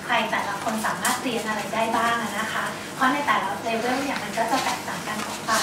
ใครแต่ละคนสามารถเรียนอะไรได้บ้างนะคะเพราะในแต่ละเลเวลเนี่ยมันก็จะแตกต่างกันออกไป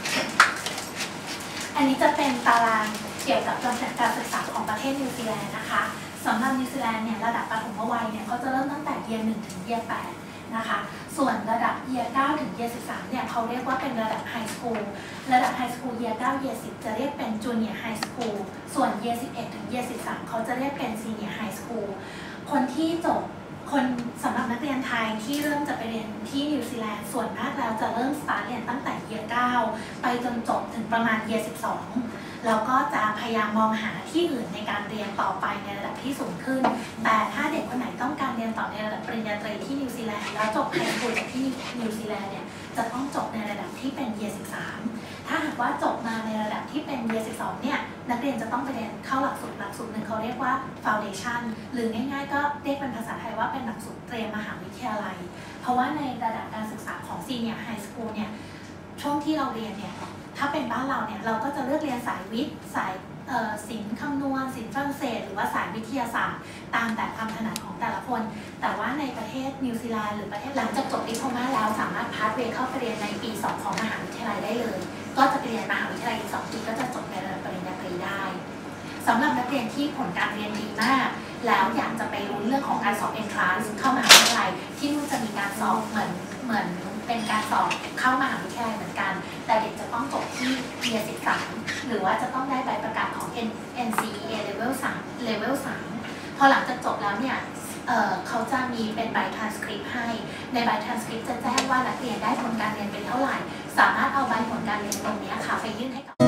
อันนี้จะเป็นตารางเกี่ยวกับการศึกษาของประเทศนิวซีแลนด์นะคะสำหรับนิวซีแลนด์เนี่ยระดับประถมวัยเนี่ยเขาจะเริ่มตั้งแต่Year 1 ถึงYear 8นะคะส่วนระดับYear 9 ถึงYear 13เนี่ยเขาเรียกว่าเป็นระดับไฮสคูลระดับไฮสคูลYear 9 Year 10จะเรียกเป็นจูเนียร์ไฮสคูลส่วน Year 11 ถึงYear 13เขาจะเรียกเป็นซีเนียร์ไฮสคูลคนที่จบสำหรับนักเรียนไทยที่เริ่มจะไปเรียนที่นิวซีแลนด์ส่วนมากแล้วจะเริ่มสตาร์ทเรียนตั้งแต่Year 9ไปจนจบถึงประมาณYear 12แล้วก็จะพยายามมองหาที่อื่นในการเรียนต่อไปในระดับที่สูงขึ้นแต่ถ้าเด็กคนไหนต้องการเรียนต่อในระดับปริญญาตรีที่นิวซีแลนด์แล้วจบไฮสคูลจากที่นิวซีแลนด์เนี่ยจะต้องจบในระดับที่เป็นYear 13ถ้าหากว่าจบมาในระดับที่เป็นYear 12เนี่ยนักเรียนจะต้องไปเรียนเข้าหลักสูตรหนึ่งเขาเรียกว่า Foundation หรือง่ายๆก็เรียกเป็นภาษาไทยว่าเป็นหลักสูตรเตรียมมหาวิทยาลัยเพราะว่าในระดับการศึกษาของ Senior High School เนี่ยช่วงที่เราเรียนเนี่ยถ้าเป็นบ้านเราเนี่ยเราก็จะเลือกเรียนสายวิทย์สายศิลป์คำนวณศิลป์ฝรั่งเศสหรือว่าสายวิทยาศาสตร์ตามแต่ความถนัดของแต่ละคนแต่ว่าในประเทศนิวซีแลนด์หรือประเทศหลังจากจบดิโพมาแล้วสามารถพาสเวย์เข้าไปเรียนในปี 2 ของมหาวิทยาลัยได้เลยก็จะไปเรียนมหาวิทยาลัยอีก2 ปีก็จะจบในระดับปริญญาตรีได้สำหรับนักเรียนที่ผลการเรียนดีมากแล้วอยากจะไปรู้เรื่องของการสอบ Entrance เข้ามหาวิทยาลัยที่นู่นจะมีการสอบเหมือนเป็นการสอบเข้ามหาวิทยาลัยเหมือนกันแต่เด็กจะต้องจบที่Year 13หรือว่าจะต้องได้ใบประกาศของ NCEA Level 3 พอหลังจากจบแล้วเนี่ยเขาจะมีเป็นใบ transcript ให้ในใบ transcript จะแจ้งว่านักเรียนได้ผลการเรียนเป็นเท่าไหร่สามารถเอาใบผลการเรียนตรงนี้ค่ะไปยื่นให้กับ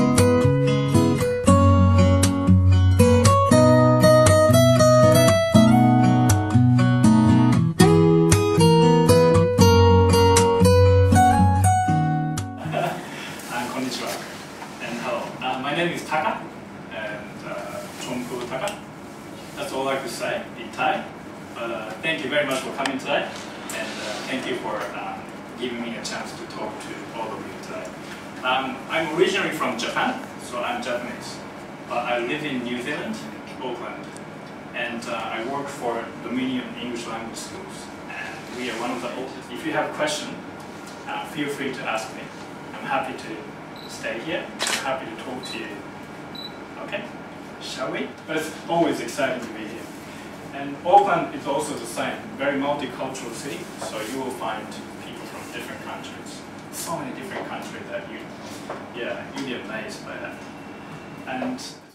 My name is Taka and Chongku Taka. That's all I could say in Thai. Thank you very much for coming today, and thank you for giving me a chance to talk to all of you today. I'm originally from Japan, so I'm Japanese, but I live in New Zealand, Auckland, and I work for Dominion English Language Schools. And we are one of the oldest. If you have a question, feel free to ask me. I'm happy to stay here. I'm happy to talk to you. Okay, shall we? But it's always exciting to be here. And Auckland is also the same, very multicultural city, so you will find people from different countries. So many different countries that you'll be amazed by that. And